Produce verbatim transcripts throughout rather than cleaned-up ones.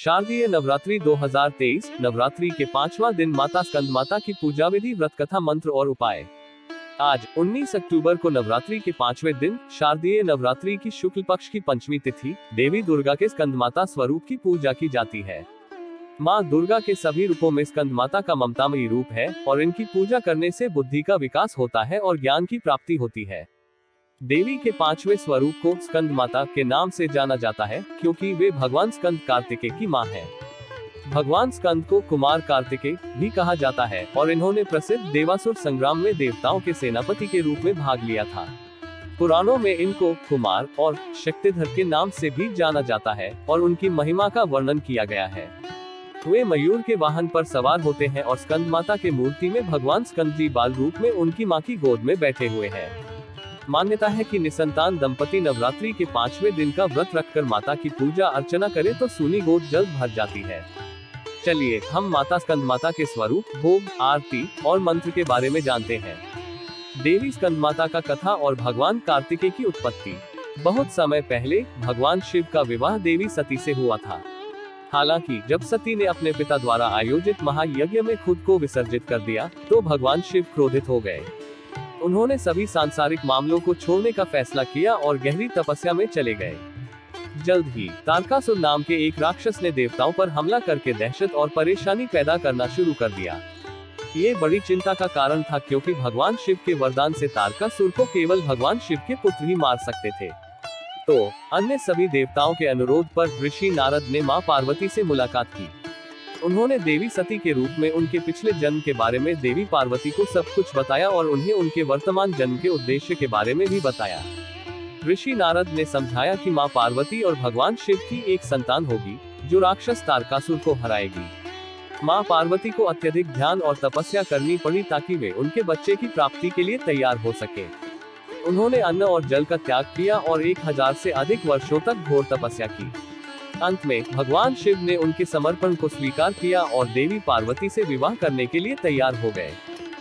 शारदीय नवरात्रि दो हज़ार तेईस नवरात्रि के पांचवा दिन माता स्कंदमाता की पूजा विधि, व्रत कथा, मंत्र और उपाय। आज उन्नीस अक्टूबर को नवरात्रि के पांचवें दिन शारदीय नवरात्रि की शुक्ल पक्ष की पंचमी तिथि देवी दुर्गा के स्कंदमाता स्वरूप की पूजा की जाती है। माँ दुर्गा के सभी रूपों में स्कंदमाता का ममतामयी रूप है और इनकी पूजा करने से बुद्धि का विकास होता है और ज्ञान की प्राप्ति होती है। देवी के पांचवें स्वरूप को स्कंदमाता के नाम से जाना जाता है क्योंकि वे भगवान स्कंद कार्तिकेय की मां हैं। भगवान स्कंद को कुमार कार्तिकेय भी कहा जाता है और इन्होंने प्रसिद्ध देवासुर संग्राम में देवताओं के सेनापति के रूप में भाग लिया था। पुराणों में इनको कुमार और शक्तिधर के नाम से भी जाना जाता है और उनकी महिमा का वर्णन किया गया है। वे मयूर के वाहन पर सवार होते हैं और स्कंदमाता के मूर्ति में भगवान स्कंद जी बाल रूप में उनकी मां की गोद में बैठे हुए हैं। मान्यता है कि निसंतान दंपति नवरात्रि के पांचवें दिन का व्रत रखकर माता की पूजा अर्चना करे तो सूनी गोद जल्द भर जाती है। चलिए हम माता स्कंदमाता के स्वरूप, भोग, आरती और मंत्र के बारे में जानते हैं। देवी स्कंदमाता का कथा और भगवान कार्तिकेय की उत्पत्ति। बहुत समय पहले भगवान शिव का विवाह देवी सती से हुआ था। हालांकि जब सती ने अपने पिता द्वारा आयोजित महायज्ञ में खुद को विसर्जित कर दिया तो भगवान शिव क्रोधित हो गए। उन्होंने सभी सांसारिक मामलों को छोड़ने का फैसला किया और गहरी तपस्या में चले गए। जल्द ही तारकासुर नाम के एक राक्षस ने देवताओं पर हमला करके दहशत और परेशानी पैदा करना शुरू कर दिया। ये बड़ी चिंता का कारण था क्योंकि भगवान शिव के वरदान से तारकासुर को केवल भगवान शिव के पुत्र ही मार सकते थे। तो अन्य सभी देवताओं के अनुरोध पर ऋषि नारद ने मां पार्वती से मुलाकात की। उन्होंने देवी सती के रूप में उनके पिछले जन्म के बारे में देवी पार्वती को सब कुछ बताया और उन्हें उनके वर्तमान जन्म के उद्देश्य के बारे में भी बताया। ऋषि नारद ने समझाया कि मां पार्वती और भगवान शिव की एक संतान होगी जो राक्षस तारकासुर को हराएगी। मां पार्वती को अत्यधिक ध्यान और तपस्या करनी पड़ी ताकि वे उनके बच्चे की प्राप्ति के लिए तैयार हो सके। उन्होंने अन्न और जल का त्याग किया और एक हजार से अधिक वर्षों तक घोर तपस्या की। अंत में भगवान शिव ने उनके समर्पण को स्वीकार किया और देवी पार्वती से विवाह करने के लिए तैयार हो गए।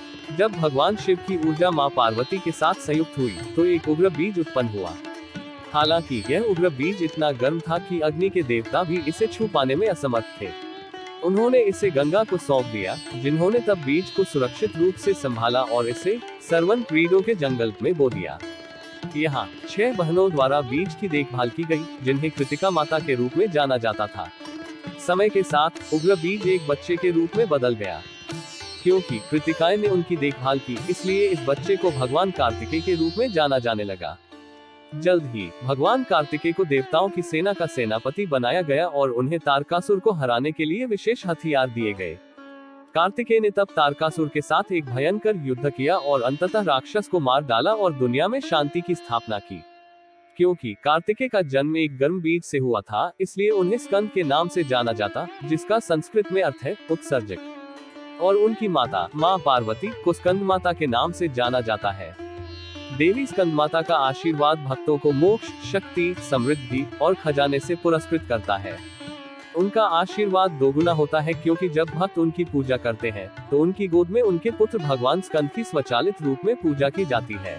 जब भगवान शिव की ऊर्जा मां पार्वती के साथ संयुक्त हुई तो एक उग्र बीज उत्पन्न हुआ। हालांकि यह उग्र बीज इतना गर्म था कि अग्नि के देवता भी इसे छू पाने में असमर्थ थे। उन्होंने इसे गंगा को सौंप दिया, जिन्होंने तब बीज को सुरक्षित रूप से संभाला और इसे सरवन क्रीडो के जंगल में बो दिया। यहाँ छह बहनों द्वारा बीज की देखभाल की गई, जिन्हें कृतिका माता के रूप में जाना जाता था। समय के साथ उग्र बीज एक बच्चे के रूप में बदल गया। क्योंकि कृतिकाएं ने उनकी देखभाल की, इसलिए इस बच्चे को भगवान कार्तिकेय के रूप में जाना जाने लगा। जल्द ही भगवान कार्तिकेय को देवताओं की सेना का सेनापति बनाया गया और उन्हें तारकासुर को हराने के लिए विशेष हथियार दिए गए। कार्तिकेय ने तब तारकासुर के साथ एक भयंकर युद्ध किया और अंततः राक्षस को मार डाला और दुनिया में शांति की स्थापना की। क्योंकि कार्तिकेय का जन्म एक गर्म बीज से हुआ था, इसलिए उन्हें स्कंद के नाम से जाना जाता, जिसका संस्कृत में अर्थ है उत्सर्जक। और उनकी माता मां पार्वती को स्कंदमाता के नाम से जाना जाता है। देवी स्कंदमाता का आशीर्वाद भक्तों को मोक्ष, शक्ति, समृद्धि और खजाने से पुरस्कृत करता है। उनका आशीर्वाद दोगुना होता है क्योंकि जब भक्त उनकी पूजा करते हैं तो उनकी गोद में उनके पुत्र भगवान स्कंद की स्वचालित रूप में पूजा की जाती है।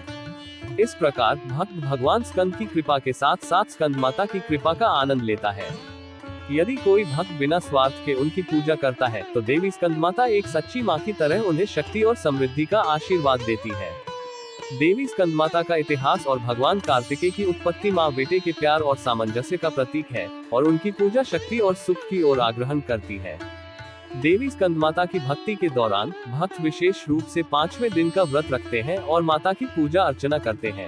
इस प्रकार भक्त भगवान स्कंद की कृपा के साथ साथ स्कंदमाता की कृपा का आनंद लेता है। यदि कोई भक्त बिना स्वार्थ के उनकी पूजा करता है तो देवी स्कंदमाता एक सच्ची मां की तरह उन्हें शक्ति और समृद्धि का आशीर्वाद देती है। देवी स्कंदमाता का इतिहास और भगवान कार्तिकेय की उत्पत्ति माँ बेटे के प्यार और सामंजस्य का प्रतीक है और उनकी पूजा शक्ति और सुख की ओर आग्रहण करती है। देवी स्कंदमाता की भक्ति के दौरान भक्त विशेष रूप से पांचवें दिन का व्रत रखते हैं और माता की पूजा अर्चना करते हैं।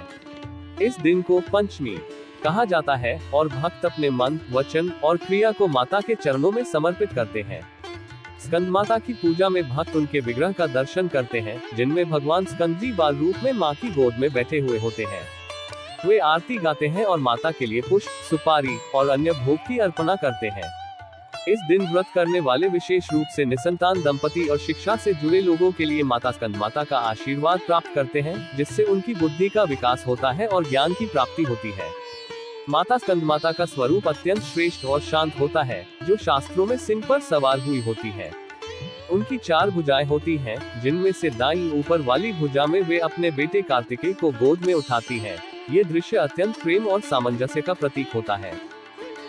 इस दिन को पंचमी कहा जाता है और भक्त अपने मन, वचन और क्रिया को माता के चरणों में समर्पित करते हैं। स्कंदमाता की पूजा में भक्त उनके विग्रह का दर्शन करते हैं, जिनमें भगवान स्कंद जी बाल रूप में मां की गोद में बैठे हुए होते हैं। वे आरती गाते हैं और माता के लिए पुष्प, सुपारी और अन्य भोग की अर्पणा करते हैं। इस दिन व्रत करने वाले विशेष रूप से निसंतान दंपति और शिक्षा से जुड़े लोगों के लिए माता स्कंदमाता का आशीर्वाद प्राप्त करते हैं, जिससे उनकी बुद्धि का विकास होता है और ज्ञान की प्राप्ति होती है। माता स्कंदमाता का स्वरूप अत्यंत श्रेष्ठ और शांत होता है, जो शास्त्रों में सिंह पर सवार हुई होती है। उनकी चार भुजाएं होती हैं, जिनमें से दाईं ऊपर वाली भुजा में वे अपने बेटे कार्तिकेय को गोद में उठाती हैं। ये दृश्य अत्यंत प्रेम और सामंजस्य का प्रतीक होता है।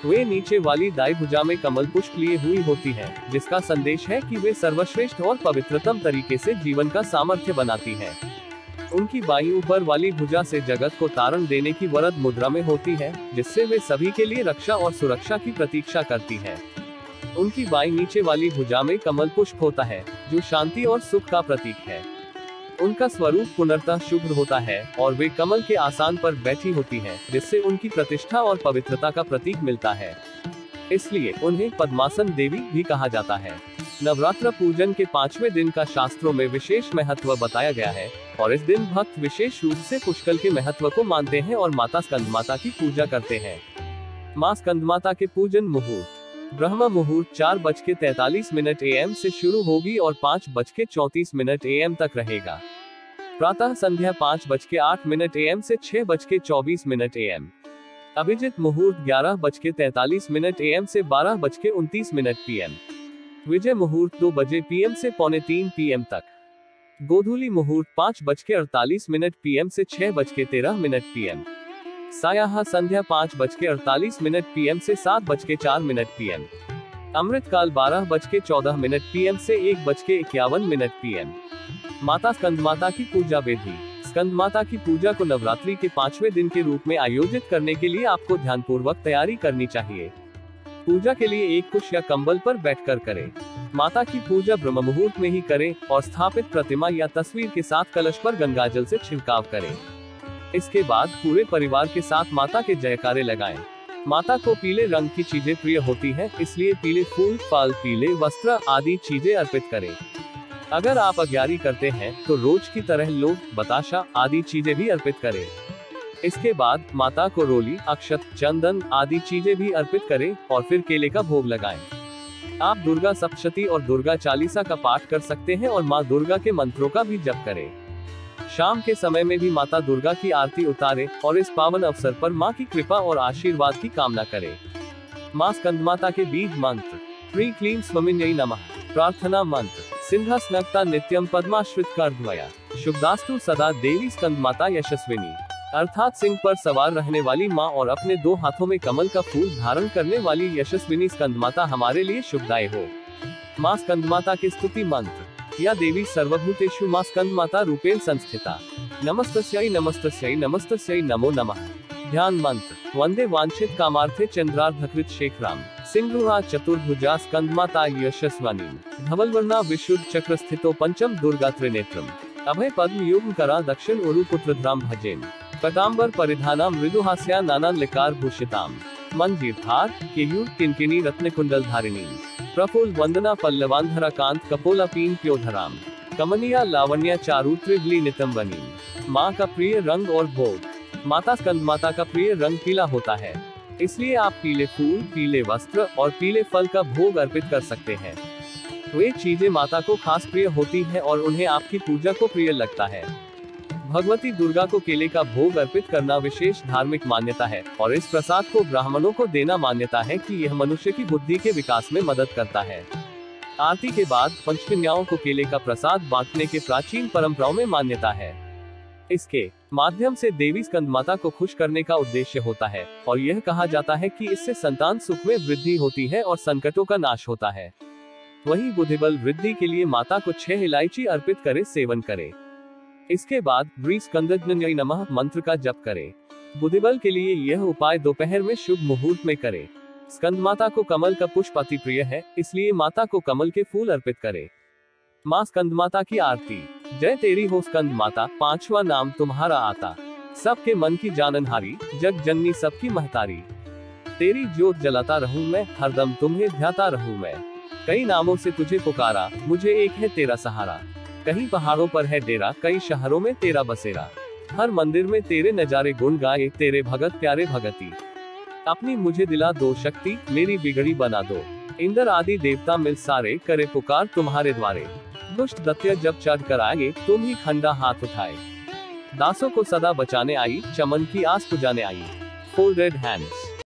वे नीचे वाली दाई भुजा में कमल पुष्प लिए हुई होती है, जिसका संदेश है कि वे सर्वश्रेष्ठ और पवित्रतम तरीके से जीवन का सामर्थ्य बनाती है। उनकी बाईं ऊपर वाली भुजा से जगत को तारण देने की वरद मुद्रा में होती है, जिससे वे सभी के लिए रक्षा और सुरक्षा की प्रतीक्षा करती है। उनकी बाईं नीचे वाली भुजा में कमल पुष्प होता है, जो शांति और सुख का प्रतीक है। उनका स्वरूप पुनर्तः शुभ्र होता है और वे कमल के आसन पर बैठी होती हैं, जिससे उनकी प्रतिष्ठा और पवित्रता का प्रतीक मिलता है। इसलिए उन्हें पद्मासन देवी भी कहा जाता है। नवरात्र पूजन के पांचवें दिन का शास्त्रों में विशेष महत्व बताया गया है और इस दिन भक्त विशेष रूप से पुष्कर के महत्व को मानते हैं और माता स्कंदमाता की पूजा करते हैं। मां स्कंदमाता के पूजन मुहूर्त: ब्रह्म मुहूर्त चार बज के तैतालीस मिनट ए एम से शुरू होगी और पाँच बज के चौंतीस मिनट ए एम तक रहेगा। प्रातः संध्या पाँच बज के आठ मिनट ए एम से छह बज के चौबीस मिनट ए एम। अभिजित मुहूर्त ग्यारह बज के तैतालीस मिनट ए एम से बारह बज के उनतीस मिनट पी एम। विजय मुहूर्त दो बजे पी एम से पौने तीन पी एम तक। गोधूली मुहूर्त पाँच बज के अड़तालीस मिनट पी एम से छह बज के तेरह मिनट पी एम। सायाह संध्या पाँच बज के अड़तालीस मिनट पी एम से सात बज के चार मिनट पी एम। अमृतकाल बारह बज के चौदह मिनट पी एम से एक बज के इक्यावन मिनट पी एम। माता स्कंदमाता की पूजा विधि: स्कंदमाता की पूजा को नवरात्रि के पांचवें दिन के रूप में आयोजित करने के लिए आपको ध्यानपूर्वक तैयारी करनी चाहिए। पूजा के लिए एक कुश या कंबल पर बैठकर करें। माता की पूजा ब्रह्म मुहूर्त में ही करें और स्थापित प्रतिमा या तस्वीर के साथ कलश पर गंगाजल से छिड़काव करें। इसके बाद पूरे परिवार के साथ माता के जयकारे लगाएं। माता को पीले रंग की चीजें प्रिय होती हैं, इसलिए पीले फूल, फल, पीले वस्त्र आदि चीजें अर्पित करें। अगर आप अग्यारी करते हैं तो रोज की तरह लोग बताशा आदि चीजें भी अर्पित करें। इसके बाद माता को रोली, अक्षत, चंदन आदि चीजें भी अर्पित करें और फिर केले का भोग लगाएं। आप दुर्गा सप्तशती और दुर्गा चालीसा का पाठ कर सकते हैं और माँ दुर्गा के मंत्रों का भी जप करें। शाम के समय में भी माता दुर्गा की आरती उतारें और इस पावन अवसर पर माँ की कृपा और आशीर्वाद की कामना करें। माँ स्कंदमाता के बीज मंत्र: ह्रीं क्लीं स्वमिन्यै नमः। प्रार्थना मंत्र: सिंहासनगता नित्यम पद्माश्रित कर्द्वया शुभदास्तु सदा देवी स्कंदमाता यशस्विनी। अर्थात सिंह पर सवार रहने वाली माँ और अपने दो हाथों में कमल का फूल धारण करने वाली यशस्विनी स्कंदमाता हमारे लिए शुभदायी हो। माँ स्कंदमाता के स्तुति मंत्र: या देवी सर्वभूतेषु माँ स्कंदमाता रूपेण संस्थिता। नमस्तस्यै नमस्तस्यै नमस्तस्यै नमो नमः। ध्यान मंत्र: वंदे वांछित कामार्थे चंद्रार्धकृत शेखराम सिंहरुहा चतुर्भुजा स्कंदमाता यशस्वनी। धवलवर्णा विशुद्ध चक्र स्थितो पंचम दुर्गा त्रिनेत्रम। अभय पद्म युग्म करा दक्षिण उरु पुत्रध्राम भजेन। कटांबर परिधाना मृदुहास्या नानालिकार भूषिताम। मंजीर हार केयूर किंकिणी रत्नकुंडल धारिणी। प्रफुल्ल वंदना पल्लवांधरा कांत कपोला पीन प्योधराम। कमनिया लावण्या चारु त्रिवली नितंबनी। माँ का प्रिय रंग और भोग: माता स्कंदमाता का प्रिय रंग पीला होता है, इसलिए आप पीले फूल, पीले वस्त्र और पीले फल का भोग अर्पित कर सकते हैं। वे चीजें माता को खास प्रिय होती हैं और उन्हें आपकी पूजा को प्रिय लगता है। भगवती दुर्गा को केले का भोग अर्पित करना विशेष धार्मिक मान्यता है और इस प्रसाद को ब्राह्मणों को देना मान्यता है कि यह मनुष्य की बुद्धि के विकास में मदद करता है। आरती के बाद पंचकन्याओं को केले का प्रसाद बांटने के प्राचीन परंपराओं में मान्यता है। इसके माध्यम से देवी स्कंदमाता को खुश करने का उद्देश्य होता है और यह कहा जाता है कि इससे संतान सुख में वृद्धि होती है और संकटों का नाश होता है। वहीं बुद्धिबल वृद्धि के लिए माता को छह इलायची अर्पित करे सेवन करे। इसके बाद ह्रीं स्कंदज्ञन्यै नमः मंत्र का जप करें। बुद्धिबल के लिए यह उपाय दोपहर में शुभ मुहूर्त में करें। स्कंदमाता को कमल का पुष्प अति प्रिय है, इसलिए माता को कमल के फूल अर्पित करें। माँ स्कंदमाता की आरती: जय तेरी हो स्कंदमाता, पांचवा नाम तुम्हारा आता। सबके मन की जाननहारी, जग जननी सबकी महतारी। तेरी ज्योत जलाता रहूं मैं, हरदम तुम्हें ध्याता रहूं मैं। कई नामों से तुझे पुकारा, मुझे एक है तेरा सहारा। कहीं पहाड़ों पर है डेरा, कई शहरों में तेरा बसेरा। हर मंदिर में तेरे नजारे गुण गाए, तेरे भगत प्यारे भगती। अपनी मुझे दिला दो शक्ति, मेरी बिगड़ी बना दो। इंद्र आदि देवता मिल सारे, करे पुकार तुम्हारे द्वारे। दुष्ट दैत्य जब चढ़ कर आए, तुम ही खंडा हाथ उठाए। दासों को सदा बचाने आई, चमन की आस पुजाने आई। Folded hands.